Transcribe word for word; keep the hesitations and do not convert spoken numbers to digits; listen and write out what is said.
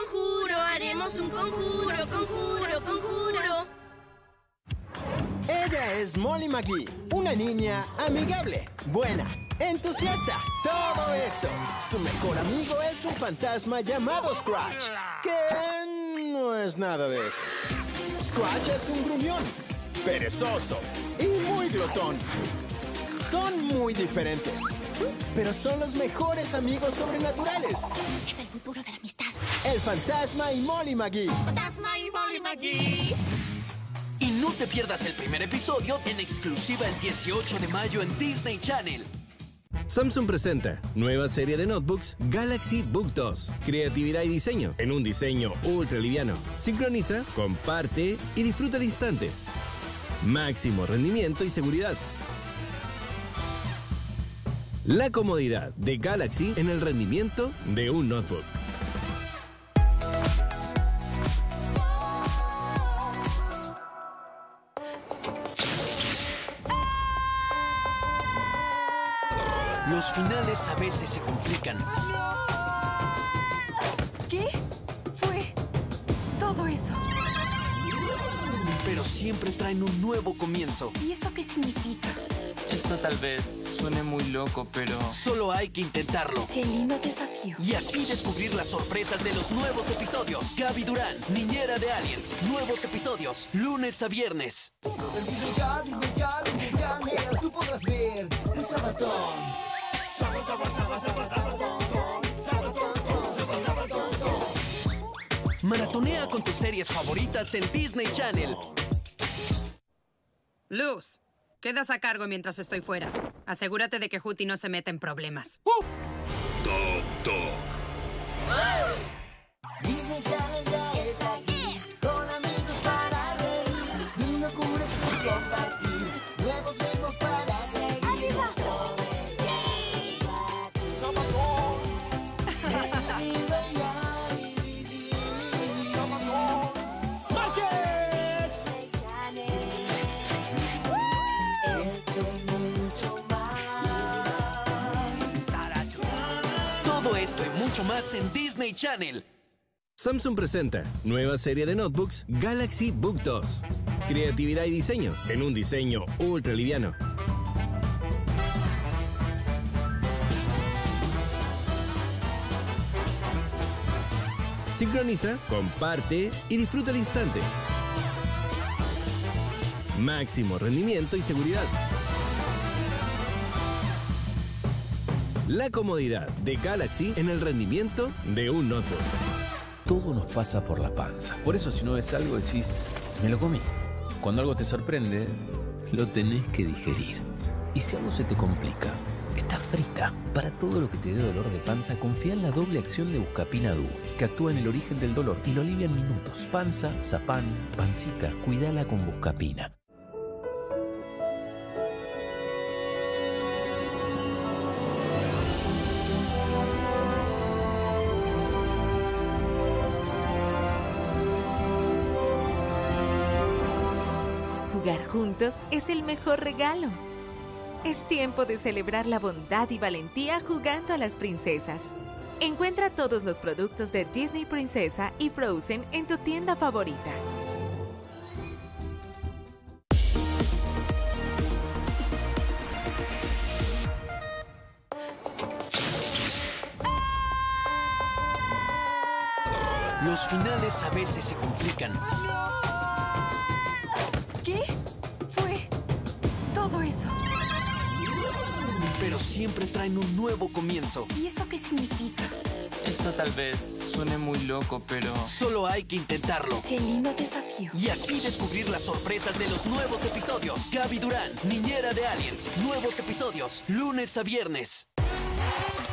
Conjuro, haremos un conjuro, conjuro, conjuro. Ella es Molly McGee, una niña amigable, buena, entusiasta, todo eso. Su mejor amigo es un fantasma llamado Scratch, que no es nada de eso. Scratch es un gruñón, perezoso y muy glotón. Son muy diferentes, pero son los mejores amigos sobrenaturales. Es el futuro de la amistad. El fantasma y Molly McGee. Fantasma y Molly McGee. Y no te pierdas el primer episodio en exclusiva el dieciocho de mayo en Disney Channel. Samsung presenta nueva serie de notebooks Galaxy Book dos. Creatividad y diseño en un diseño ultra liviano. Sincroniza, comparte y disfruta al instante. Máximo rendimiento y seguridad. La comodidad de Galaxy en el rendimiento de un notebook. Los finales a veces se complican. ¿Qué fue todo eso? Pero siempre traen un nuevo comienzo. ¿Y eso qué significa? Esto tal vez suene muy loco, pero... Solo hay que intentarlo. ¡Qué lindo desafío! Y así descubrir las sorpresas de los nuevos episodios. Gaby Durán, niñera de Aliens. Nuevos episodios, lunes a viernes. En Disney ya, Disney ya, Disney Channel, tú podrás ver un sabatón. Sábado, sábado, sábado, sábado, sábado, sábado, sábado, sábado. Maratonea con tus series favoritas en Disney Channel. Luz, quedas a cargo mientras estoy fuera. Asegúrate de que Hootie no se meta en problemas. ¡Uh! Toc, toc. Disney Channel ya está aquí, con amigos para reír, mil locuras que compartir, nuevos juegos para seguir. Todo esto y mucho más en Disney Channel. Samsung presenta nueva serie de notebooks Galaxy Book dos. Creatividad y diseño en un diseño ultra liviano. Sincroniza, comparte y disfruta al instante. Máximo rendimiento y seguridad. La comodidad de Galaxy en el rendimiento de un notebook. Todo nos pasa por la panza. Por eso si no ves algo decís, me lo comí. Cuando algo te sorprende, lo tenés que digerir. Y si algo se te complica, está frita. Para todo lo que te dé dolor de panza, confía en la doble acción de Buscapina Duo, que actúa en el origen del dolor y lo alivia en minutos. Panza, zapán, pancita, cuídala con Buscapina. Jugar juntos es el mejor regalo. Es tiempo de celebrar la bondad y valentía jugando a las princesas. Encuentra todos los productos de Disney Princesa y Frozen en tu tienda favorita. Los finales a veces se complican. ¿Qué fue todo eso? Pero siempre traen un nuevo comienzo. ¿Y eso qué significa? Esto tal vez suene muy loco, pero... Solo hay que intentarlo. ¡Qué lindo desafío! Y así descubrir las sorpresas de los nuevos episodios. Gaby Durán, niñera de Aliens. Nuevos episodios, lunes a viernes.